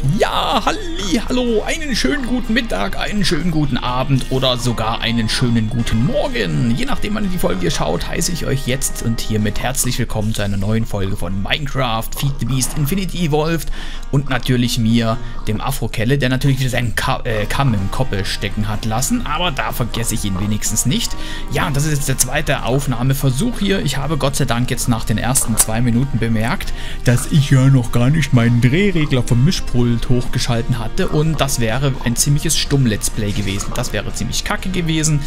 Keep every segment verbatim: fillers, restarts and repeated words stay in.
Ja, halli, hallo, einen schönen guten Mittag, einen schönen guten Abend oder sogar einen schönen guten Morgen. Je nachdem, wann ihr die Folge hier schaut, heiße ich euch jetzt und hiermit herzlich willkommen zu einer neuen Folge von Minecraft, Feed the Beast, Infinity Evolved und natürlich mir, dem Afro-Kelle, der natürlich wieder seinen Ka äh, Kamm im Koppel stecken hat lassen, aber da vergesse ich ihn wenigstens nicht. Ja, das ist jetzt der zweite Aufnahmeversuch hier. Ich habe Gott sei Dank jetzt nach den ersten zwei Minuten bemerkt, dass ich ja noch gar nicht meinen Drehregler vom Mischpult hochgeschalten hatte und das wäre ein ziemliches Stumm-Let's Play gewesen. Das wäre ziemlich kacke gewesen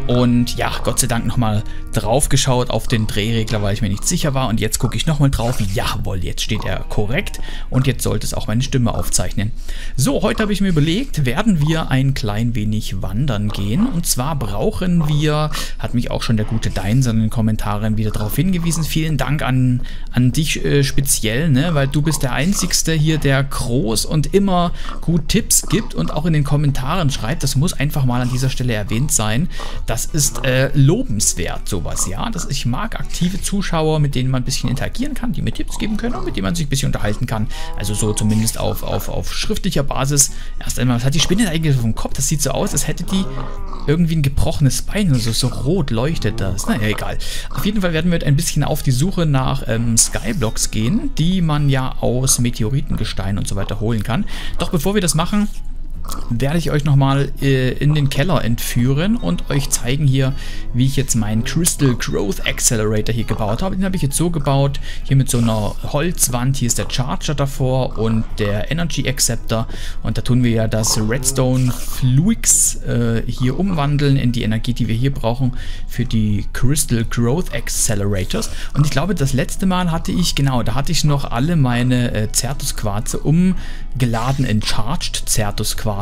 und ja, Gott sei Dank nochmal drauf geschaut auf den Drehregler, weil ich mir nicht sicher war und jetzt gucke ich nochmal drauf. Jawohl, jetzt steht er korrekt und jetzt sollte es auch meine Stimme aufzeichnen. So, heute habe ich mir überlegt, werden wir ein klein wenig wandern gehen und zwar brauchen wir, hat mich auch schon der gute Deinser in den Kommentaren wieder darauf hingewiesen, vielen Dank an, an dich äh, speziell, ne, weil du bist der Einzigste hier, der groß und immer gut Tipps gibt und auch in den Kommentaren schreibt. Das muss einfach mal an dieser Stelle erwähnt sein. Das ist äh, lobenswert, sowas, ja. Das, ich mag aktive Zuschauer, mit denen man ein bisschen interagieren kann, die mir Tipps geben können und mit denen man sich ein bisschen unterhalten kann. Also so zumindest auf, auf, auf schriftlicher Basis. Erst einmal, was hat die Spinne eigentlich auf dem Kopf? Das sieht so aus, als hätte die irgendwie ein gebrochenes Bein oder so. So rot leuchtet das. Naja, egal. Auf jeden Fall werden wir ein bisschen auf die Suche nach ähm, Skyblocks gehen, die man ja aus Meteoritengestein und so weiter holen kann. Doch bevor wir das machen, werde ich euch nochmal äh, in den Keller entführen und euch zeigen hier, wie ich jetzt meinen Crystal Growth Accelerator hier gebaut habe. Den habe ich jetzt so gebaut, hier mit so einer Holzwand. Hier ist der Charger davor und der Energy Acceptor. Und da tun wir ja das Redstone Fluix äh, hier umwandeln in die Energie, die wir hier brauchen für die Crystal Growth Accelerators. Und ich glaube, das letzte Mal hatte ich, genau, da hatte ich noch alle meine äh, Certus-Quarze umgeladen in Charged Certus-Quarze.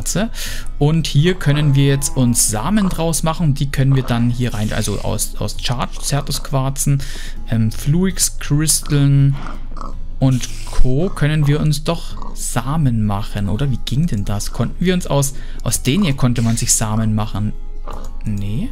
Und hier können wir jetzt uns Samen draus machen. Die können wir dann hier rein, also aus, aus Charged Certus-Quarzen, ähm, Fluix-Kristallen und Co. können wir uns doch Samen machen, oder? Wie ging denn das? Konnten wir uns aus, aus denen hier konnte man sich Samen machen? Nee.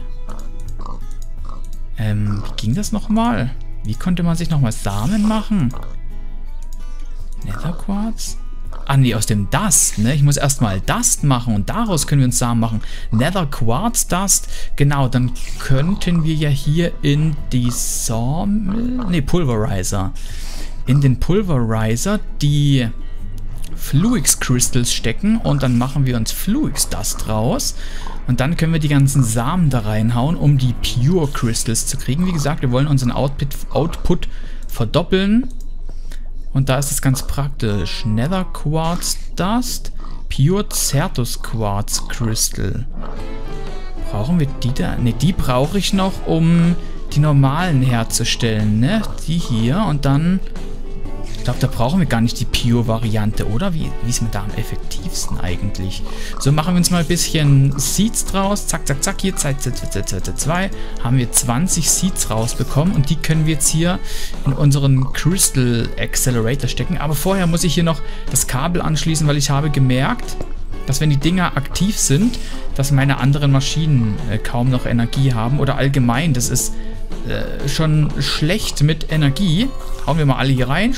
Ähm, wie ging das nochmal? Wie konnte man sich nochmal Samen machen? Netherquarz? Ah nee, aus dem Dust, ne? Ich muss erstmal Dust machen und daraus können wir uns Samen machen. Nether Quartz Dust, genau, dann könnten wir ja hier in die Sawmill, ne, Pulverizer, in den Pulverizer die Fluix Crystals stecken und dann machen wir uns Fluix Dust raus. Und dann können wir die ganzen Samen da reinhauen, um die Pure Crystals zu kriegen. Wie gesagt, wir wollen unseren Output, Output verdoppeln. Und da ist es ganz praktisch. Nether Quartz Dust, Pure Certus Quartz Crystal. Brauchen wir die da? Ne, die brauche ich noch, um die normalen herzustellen, ne? Die hier und dann... Ich glaube, da brauchen wir gar nicht die Pure-Variante, oder? Wie, wie ist mir da am effektivsten eigentlich? So, machen wir uns mal ein bisschen Seeds draus. Zack, zack, zack. Hier, Zeit, Zeit, Zeit, Zeit, Zeit, zwei. Haben wir zwanzig Seeds rausbekommen. Und die können wir jetzt hier in unseren Crystal Accelerator stecken. Aber vorher muss ich hier noch das Kabel anschließen, weil ich habe gemerkt, dass wenn die Dinger aktiv sind, dass meine anderen Maschinen äh, kaum noch Energie haben. Oder allgemein, das ist äh, schon schlecht mit Energie. Hauen wir mal alle hier rein.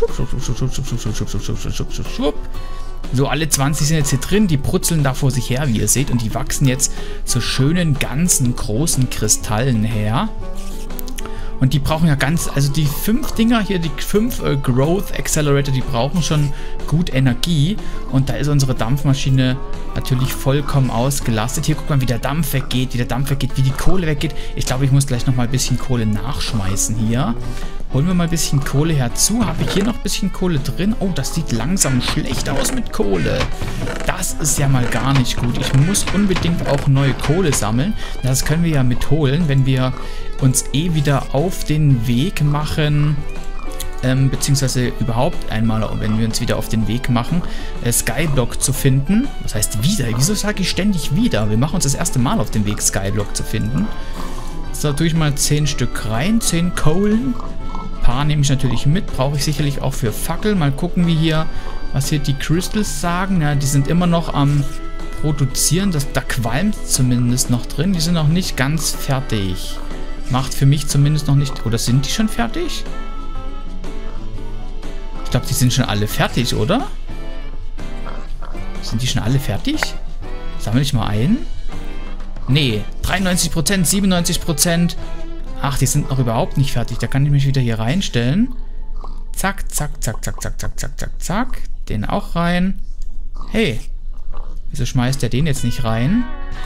So, alle zwanzig sind jetzt hier drin. Die brutzeln da vor sich her, wie ihr seht. Und die wachsen jetzt zu schönen, ganzen, großen Kristallen her. Und die brauchen ja ganz, also die fünf Dinger hier, die fünf äh, Growth Accelerator, die brauchen schon gut Energie. Und da ist unsere Dampfmaschine natürlich vollkommen ausgelastet. Hier guckt man, wie der Dampf weggeht, wie der Dampf weggeht, wie die Kohle weggeht. Ich glaube, ich muss gleich nochmal ein bisschen Kohle nachschmeißen hier. Holen wir mal ein bisschen Kohle herzu. Habe ich hier noch ein bisschen Kohle drin? Oh, das sieht langsam schlecht aus mit Kohle. Das ist ja mal gar nicht gut. Ich muss unbedingt auch neue Kohle sammeln. Das können wir ja mitholen, wenn wir uns eh wieder auf den Weg machen, ähm, beziehungsweise überhaupt einmal, wenn wir uns wieder auf den Weg machen, äh, Skyblock zu finden. Das heißt wieder. Wieso sage ich ständig wieder? Wir machen uns das erste Mal auf den Weg, Skyblock zu finden. So, tue ich mal zehn Stück rein, zehn Kohlen. Ein paar nehme ich natürlich mit, brauche ich sicherlich auch für Fackel. Mal gucken, wie hier, was hier die Crystals sagen. Ja, die sind immer noch am Produzieren. Das, da qualmt zumindest noch drin. Die sind noch nicht ganz fertig. Macht für mich zumindest noch nicht... Oder sind die schon fertig? Ich glaube, die sind schon alle fertig, oder? Sind die schon alle fertig? Sammle ich mal ein? Nee, dreiundneunzig Prozent, siebenundneunzig Prozent. Ach, die sind noch überhaupt nicht fertig. Da kann ich mich wieder hier reinstellen. Zack, zack, zack, zack, zack, zack, zack, zack, zack. Den auch rein. Hey, wieso schmeißt der den jetzt nicht rein?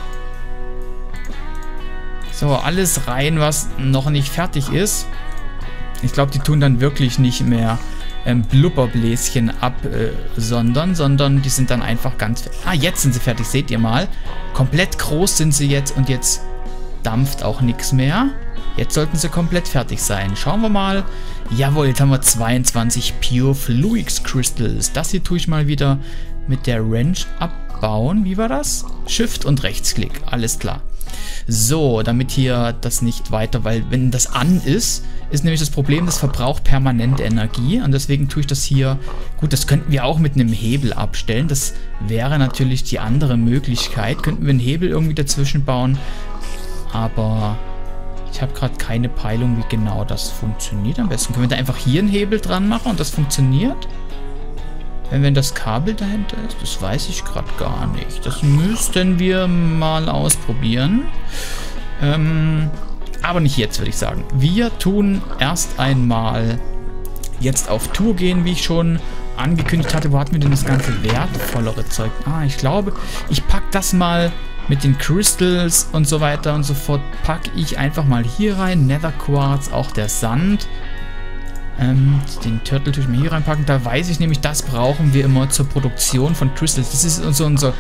So, alles rein, was noch nicht fertig ist. Ich glaube, die tun dann wirklich nicht mehr ähm, Blubberbläschen absondern, äh, sondern die sind dann einfach ganz... Ah, jetzt sind sie fertig, seht ihr mal. Komplett groß sind sie jetzt und jetzt dampft auch nichts mehr. Jetzt sollten sie komplett fertig sein. Schauen wir mal. Jawohl, jetzt haben wir zweiundzwanzig Pure Fluix Crystals. Das hier tue ich mal wieder mit der Wrench abbauen. Wie war das? Shift und Rechtsklick. Alles klar. So, damit hier das nicht weiter, weil wenn das an ist, ist nämlich das Problem, das verbraucht permanent Energie und deswegen tue ich das hier, gut, das könnten wir auch mit einem Hebel abstellen, das wäre natürlich die andere Möglichkeit, könnten wir einen Hebel irgendwie dazwischen bauen, aber ich habe gerade keine Peilung, wie genau das funktioniert. Am besten können wir da einfach hier einen Hebel dran machen und das funktioniert. Wenn, wenn das Kabel dahinter ist, das weiß ich gerade gar nicht. Das müssten wir mal ausprobieren. Ähm, aber nicht jetzt, würde ich sagen. Wir tun erst einmal jetzt auf Tour gehen, wie ich schon angekündigt hatte. Wo hatten wir denn das ganze wertvollere Zeug? Ah, ich glaube, ich packe das mal mit den Crystals und so weiter und so fort. Packe ich einfach mal hier rein. Nether Quartz, auch der Sand. Ähm, den Turtle tue ich mir hier reinpacken. Da weiß ich nämlich, das brauchen wir immer zur Produktion von Crystals. Das ist so unser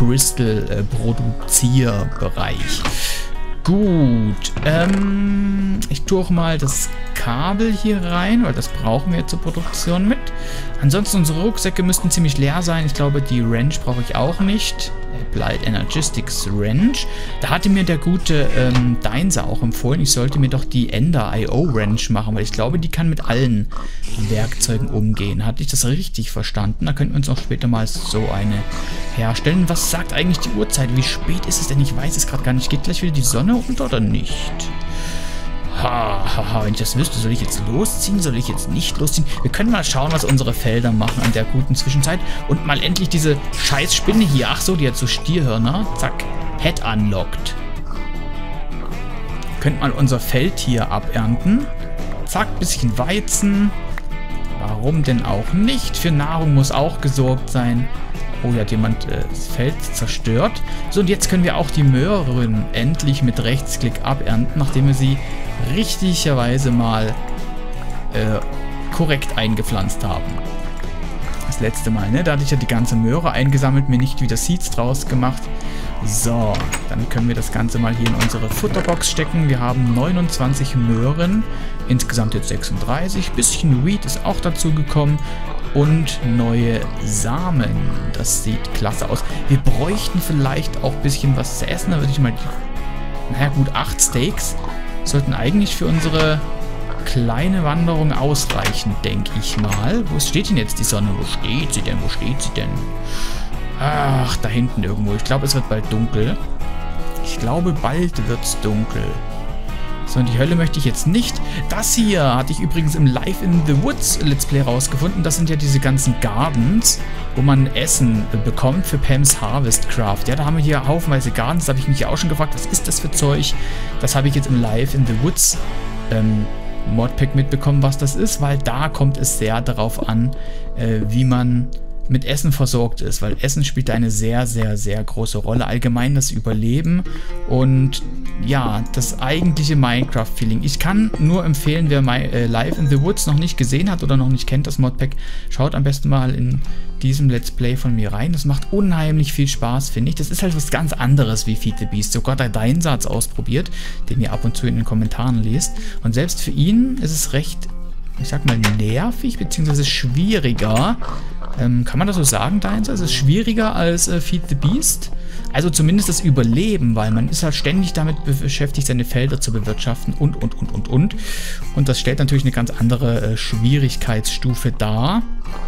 Crystal-Produzierbereich. Gut. Ähm, ich tue auch mal das Kabel hier rein, weil das brauchen wir zur Produktion mit. Ansonsten unsere Rucksäcke müssten ziemlich leer sein. Ich glaube, die Wrench brauche ich auch nicht. Applied Energistics Wrench. Da hatte mir der gute ähm, Deinser auch empfohlen, ich sollte mir doch die Ender I O Wrench machen, weil ich glaube, die kann mit allen Werkzeugen umgehen. Hatte ich das richtig verstanden? Da könnten wir uns auch später mal so eine herstellen. Was sagt eigentlich die Uhrzeit? Wie spät ist es denn? Ich weiß es gerade gar nicht. Geht gleich wieder die Sonne unter oder nicht? Ha, ha, ha, wenn ich das wüsste, soll ich jetzt losziehen? Soll ich jetzt nicht losziehen? Wir können mal schauen, was unsere Felder machen in der guten Zwischenzeit. Und mal endlich diese scheiß Spinne hier. Ach so, die hat so Stierhörner. Zack. Head unlocked. Könnt mal unser Feld hier abernten. Zack, bisschen Weizen. Warum denn auch nicht? Für Nahrung muss auch gesorgt sein. Oh, hier hat jemand äh, das Feld zerstört. So, und jetzt können wir auch die Möhren endlich mit Rechtsklick abernten, nachdem wir sie richtigerweise mal äh, korrekt eingepflanzt haben. Das letzte Mal, ne? Da hatte ich ja die ganze Möhre eingesammelt, mir nicht wieder Seeds draus gemacht. So, dann können wir das Ganze mal hier in unsere Futterbox stecken. Wir haben neunundzwanzig Möhren, insgesamt jetzt sechsunddreißig. Bisschen Wheat ist auch dazu gekommen. Und neue Samen. Das sieht klasse aus. Wir bräuchten vielleicht auch ein bisschen was zu essen. Da würde ich mal... Naja gut, acht Steaks sollten eigentlich für unsere kleine Wanderung ausreichen, denke ich mal. Wo steht denn jetzt die Sonne? Wo steht sie denn? Wo steht sie denn? Ach, da hinten irgendwo. Ich glaube, es wird bald dunkel. Ich glaube, bald wird es dunkel. So, und die Hölle möchte ich jetzt nicht. Das hier hatte ich übrigens im Live in the Woods Let's Play rausgefunden. Das sind ja diese ganzen Gardens, wo man Essen bekommt für Pam's Harvest Craft. Ja, da haben wir hier haufenweise Gardens. Da habe ich mich ja auch schon gefragt, was ist das für Zeug? Das habe ich jetzt im Live in the Woods ähm, Modpack mitbekommen, was das ist, weil da kommt es sehr darauf an, äh, wie man mit Essen versorgt ist, weil Essen spielt eine sehr, sehr, sehr große Rolle. Allgemein das Überleben und ja, das eigentliche Minecraft-Feeling. Ich kann nur empfehlen, wer My, äh, Live in the Woods noch nicht gesehen hat oder noch nicht kennt, das Modpack, schaut am besten mal in diesem Let's Play von mir rein. Das macht unheimlich viel Spaß, finde ich. Das ist halt was ganz anderes wie Feed the Beast. Sogar der Deinsatz ausprobiert, den ihr ab und zu in den Kommentaren lest. Und selbst für ihn ist es recht, ich sag mal, nervig, beziehungsweise schwieriger. Ähm, kann man das so sagen, Deinser? Ist es schwieriger als äh, Feed the Beast? Also zumindest das Überleben, weil man ist halt ständig damit beschäftigt, seine Felder zu bewirtschaften und, und, und, und, und. Und das stellt natürlich eine ganz andere äh, Schwierigkeitsstufe dar,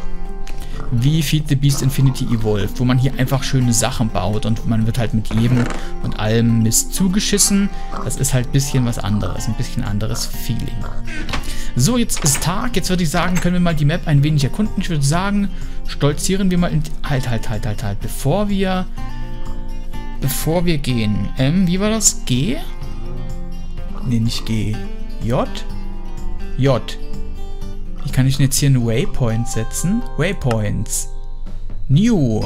wie Feed the Beast Infinity Evolved, wo man hier einfach schöne Sachen baut und man wird halt mit jedem und allem Mist zugeschissen. Das ist halt ein bisschen was anderes, ein bisschen anderes Feeling. So, jetzt ist Tag. Jetzt würde ich sagen, können wir mal die Map ein wenig erkunden. Ich würde sagen, stolzieren wir mal in... Halt, halt, halt, halt, halt. Bevor wir... Bevor wir gehen. Ähm, wie war das? G? Ne, nicht G. J? J. Wie kann ich denn jetzt hier einen Waypoint setzen? Waypoints. New.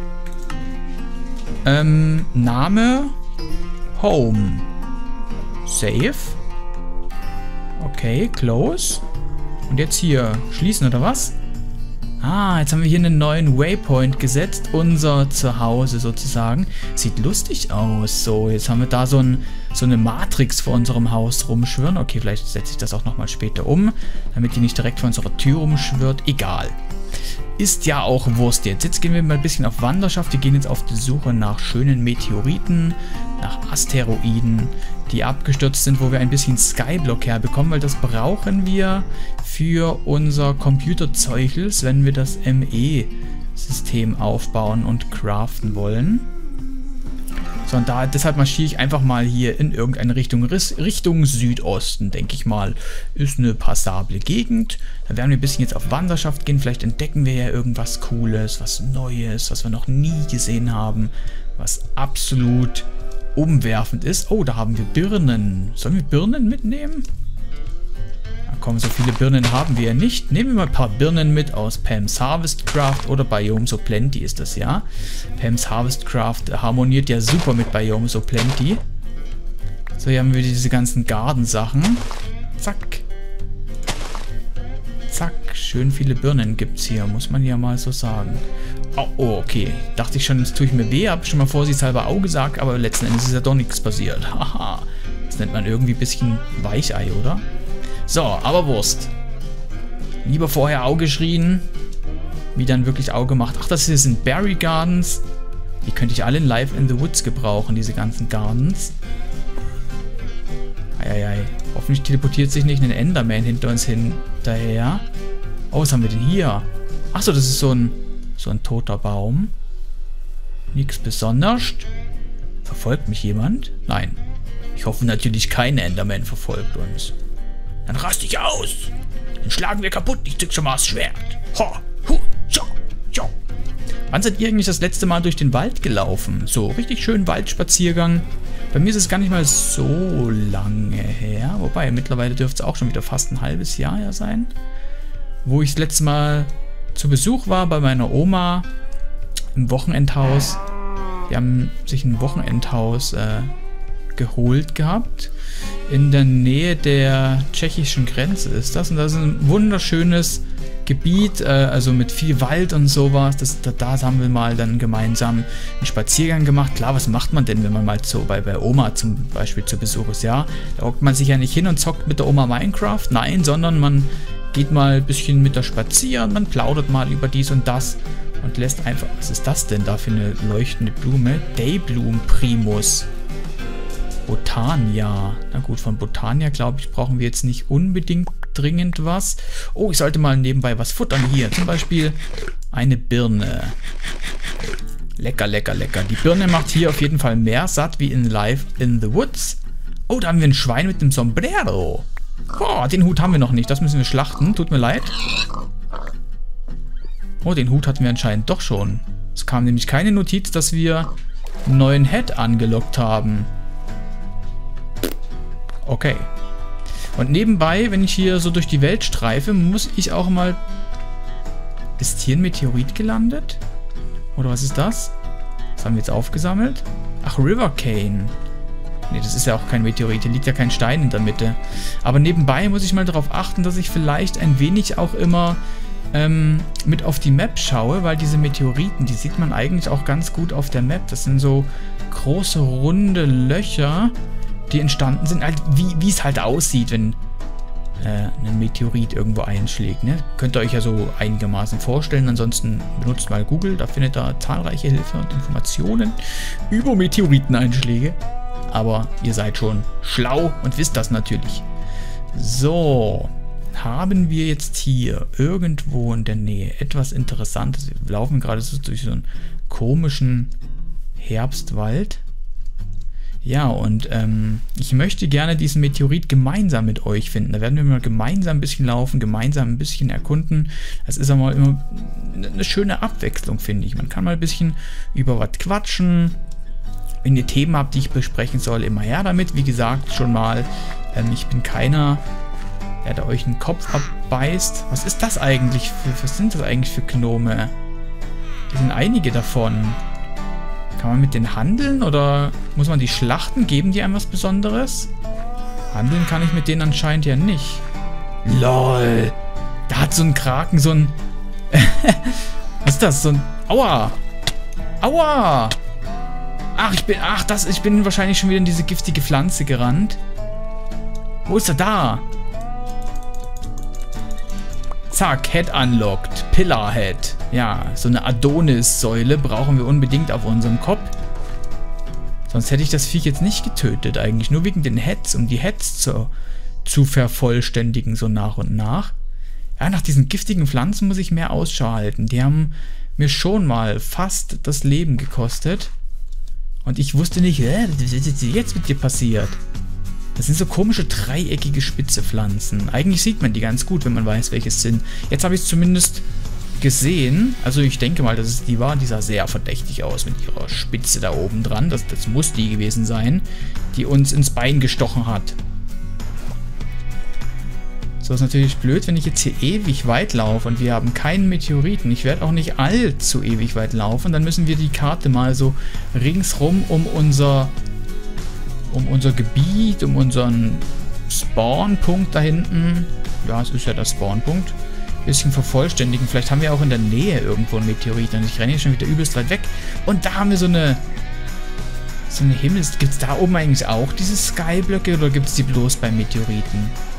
Ähm, Name. Home. Save. Okay, close. Und jetzt hier schließen, oder was? Ah, jetzt haben wir hier einen neuen Waypoint gesetzt. Unser Zuhause sozusagen. Sieht lustig aus. So, jetzt haben wir da so, ein, so eine Matrix vor unserem Haus rumschwirren. Okay, vielleicht setze ich das auch nochmal später um, damit die nicht direkt vor unserer Tür rumschwirrt. Egal. Ist ja auch Wurst jetzt. Jetzt gehen wir mal ein bisschen auf Wanderschaft. Wir gehen jetzt auf die Suche nach schönen Meteoriten, nach Asteroiden, die abgestürzt sind, wo wir ein bisschen Skyblock herbekommen, weil das brauchen wir für unser Computerzeugels, wenn wir das M E-System aufbauen und craften wollen. So, und da, deshalb marschiere ich einfach mal hier in irgendeine Richtung, Richtung Südosten, denke ich mal. Ist eine passable Gegend. Da werden wir ein bisschen jetzt auf Wanderschaft gehen. Vielleicht entdecken wir ja irgendwas Cooles, was Neues, was wir noch nie gesehen haben. Was absolut umwerfend ist. Oh, da haben wir Birnen. Sollen wir Birnen mitnehmen? Na komm, so viele Birnen haben wir ja nicht. Nehmen wir mal ein paar Birnen mit aus Pam's Harvest Craft oder Biome So Plenty ist das ja. Pam's Harvest Craft harmoniert ja super mit Biome So Plenty. So, hier haben wir diese ganzen Garden-Sachen. Zack. Zack. Schön viele Birnen gibt es hier, muss man ja mal so sagen. Oh, oh, okay. Dachte ich schon, jetzt tue ich mir weh. Habe schon mal vorsichtshalber Au gesagt, aber letzten Endes ist ja doch nichts passiert. Haha. Das nennt man irgendwie ein bisschen Weichei, oder? So, aber Wurst. Lieber vorher Au geschrien, wie dann wirklich Au gemacht. Ach, das hier sind Berry Gardens. Die könnte ich alle in Live in the Woods gebrauchen, diese ganzen Gardens. Eieiei. Hoffentlich teleportiert sich nicht ein Enderman hinter uns hinterher. Oh, was haben wir denn hier? Achso, das ist so ein, so ein toter Baum. Nichts Besonderes. Verfolgt mich jemand? Nein. Ich hoffe natürlich, kein Enderman verfolgt uns. Dann raste ich aus. Dann schlagen wir kaputt. Ich zück schon mal das Schwert. Ho, hu, tscho, tscho. Wann seid ihr eigentlich das letzte Mal durch den Wald gelaufen? So, richtig schön Waldspaziergang. Bei mir ist es gar nicht mal so lange her. Wobei, mittlerweile dürfte es auch schon wieder fast ein halbes Jahr her sein. Wo ich das letzte Mal zu Besuch war bei meiner Oma im Wochenendhaus. Die haben sich ein Wochenendhaus äh, geholt gehabt. In der Nähe der tschechischen Grenze ist das. Und das ist ein wunderschönes Gebiet, äh, also mit viel Wald und sowas. Das, da, da haben wir mal dann gemeinsam einen Spaziergang gemacht. Klar, was macht man denn, wenn man mal so bei, bei Oma zum Beispiel zu Besuch ist? Ja, da hockt man sich ja nicht hin und zockt mit der Oma Minecraft. Nein, sondern man geht mal ein bisschen mit der spazieren, man plaudert mal über dies und das und lässt einfach... Was ist das denn da für eine leuchtende Blume? Daybloom Primus. Botania. Na gut, von Botania, glaube ich, brauchen wir jetzt nicht unbedingt dringend was. Oh, ich sollte mal nebenbei was futtern hier. Zum Beispiel eine Birne. Lecker, lecker, lecker. Die Birne macht hier auf jeden Fall mehr satt wie in Live in the Woods. Oh, da haben wir ein Schwein mit dem Sombrero. Oh, den Hut haben wir noch nicht. Das müssen wir schlachten. Tut mir leid. Oh, den Hut hatten wir anscheinend doch schon. Es kam nämlich keine Notiz, dass wir einen neuen Head angelockt haben. Okay. Und nebenbei, wenn ich hier so durch die Welt streife, muss ich auch mal... Ist hier ein Meteorit gelandet? Oder was ist das? Was haben wir jetzt aufgesammelt? Ach, River Cane. Ne, das ist ja auch kein Meteorit. Hier liegt ja kein Stein in der Mitte. Aber nebenbei muss ich mal darauf achten, dass ich vielleicht ein wenig auch immer ähm, mit auf die Map schaue, weil diese Meteoriten, die sieht man eigentlich auch ganz gut auf der Map. Das sind so große, runde Löcher, die entstanden sind, halt wie, wie es halt aussieht, wenn äh, ein Meteorit irgendwo einschlägt. Ne? Könnt ihr euch ja so einigermaßen vorstellen. Ansonsten benutzt mal Google, da findet ihr zahlreiche Hilfe und Informationen über Meteoriteneinschläge. Aber ihr seid schon schlau und wisst das natürlich. So, haben wir jetzt hier irgendwo in der Nähe etwas Interessantes? Wir laufen gerade so durch so einen komischen Herbstwald. Ja, und ähm, ich möchte gerne diesen Meteorit gemeinsam mit euch finden. Da werden wir mal gemeinsam ein bisschen laufen, gemeinsam ein bisschen erkunden. Das ist aber immer eine schöne Abwechslung, finde ich. Man kann mal ein bisschen über was quatschen. Wenn ihr Themen habt, die ich besprechen soll, immer her damit. Wie gesagt, schon mal, ähm, ich bin keiner, der da euch einen Kopf abbeißt. Was ist das eigentlich? Für, was sind das eigentlich für Gnome? Hier sind einige davon. Kann man mit denen handeln oder muss man die schlachten? Geben die einem was Besonderes? Handeln kann ich mit denen anscheinend ja nicht. LOL. Da hat so ein Kraken so ein... Was ist das? So ein... Aua. Aua. Ach, ich bin... Ach, das... Ich bin wahrscheinlich schon wieder in diese giftige Pflanze gerannt. Wo ist er da? Zack, Head unlocked. Pillar Head. Ja, so eine Adonis-Säule brauchen wir unbedingt auf unserem Kopf. Sonst hätte ich das Viech jetzt nicht getötet eigentlich. Nur wegen den Heads, um die Heads zu, zu vervollständigen, so nach und nach. Ja, nach diesen giftigen Pflanzen muss ich mehr Ausschau halten. Die haben mir schon mal fast das Leben gekostet. Und ich wusste nicht, äh, was ist jetzt mit dir passiert? Das sind so komische dreieckige spitze Pflanzen. Eigentlich sieht man die ganz gut, wenn man weiß, welche es sind. Jetzt habe ich es zumindest gesehen. Also ich denke mal, dass es die war. Die sah sehr verdächtig aus mit ihrer Spitze da oben dran. Das, das muss die gewesen sein, die uns ins Bein gestochen hat. So, ist natürlich blöd, wenn ich jetzt hier ewig weit laufe und wir haben keinen Meteoriten. Ich werde auch nicht allzu ewig weit laufen. Dann müssen wir die Karte mal so ringsrum um unser... um unser Gebiet, um unseren Spawnpunkt da hinten, ja, es ist ja der Spawnpunkt, ein bisschen vervollständigen. Vielleicht haben wir auch in der Nähe irgendwo einen Meteorit. Und ich renne hier schon wieder übelst weit weg. Und da haben wir so eine, so eine Himmels... Gibt es da oben eigentlich auch diese Skyblöcke oder gibt es die bloß bei Meteoriten?